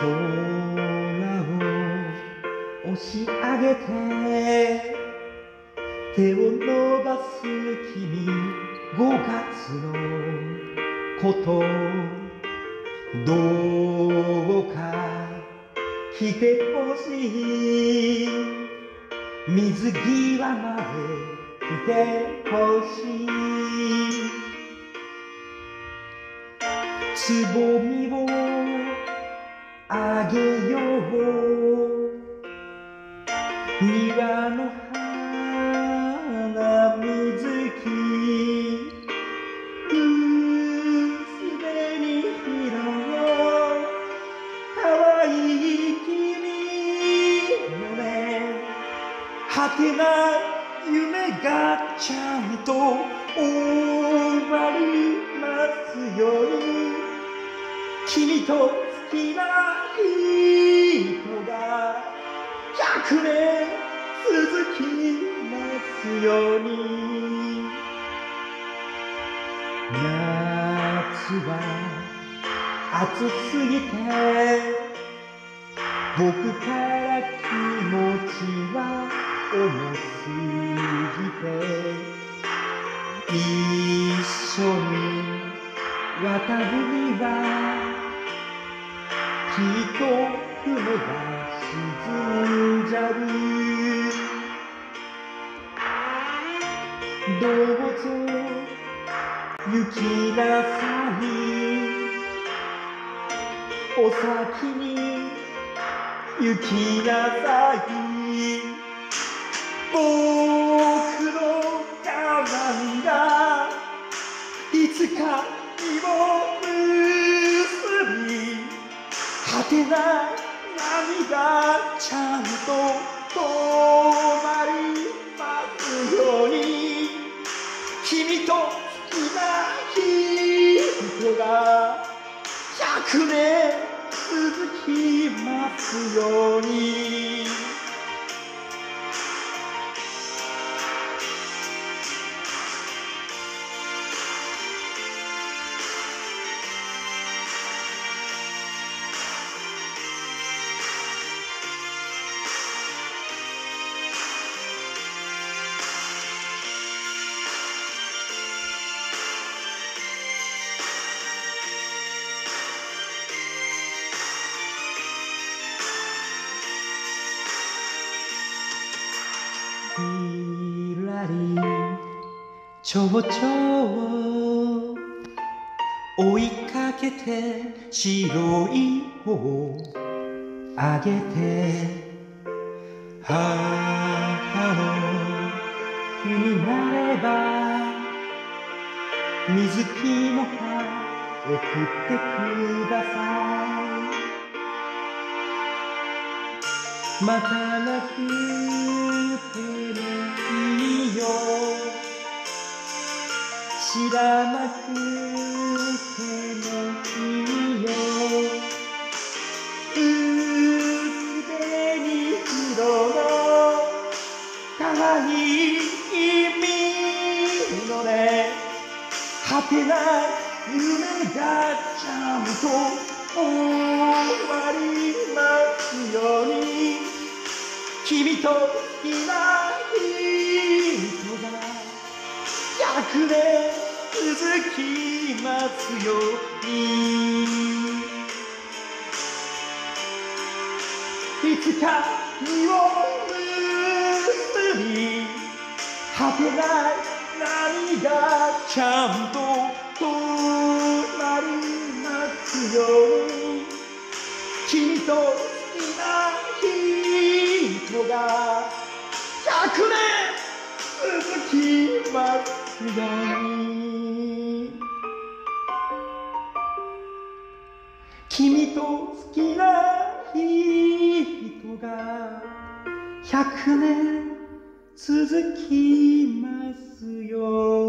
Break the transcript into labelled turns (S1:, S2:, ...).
S1: 空を押し上げて手を伸ばす君、5月のことどうか来てほしい、水際まで来てほしい、つぼみをあげよう、庭の花水木、すでに広い可愛い君のね、果てない夢がちゃんと終わりますように、君と好きな人が100年続きますように。夏は暑すぎて僕から気持ちは重すぎて、一緒に渡るにはきっと船が沈んじゃう、どうぞ行きなさい、お先に行きなさい、僕の我慢がいつか実を結び、果てない涙ちゃんと止まりますように、君と好きな人が100年続きますように。ひらり蝶々を追いかけて白い帆をあげて、母の日になれば水木の葉送ってください、またなくてもいいよ、知らなくてもいいよ、すでに色の可愛い君のね、果てない夢がちゃんと終わりますように、君と好きな人が100年続きますように、いつか実を結び、果てない涙ちゃんと止まりますように、君と好きな人が100年続きますように、君と好きな人が100年続きますように。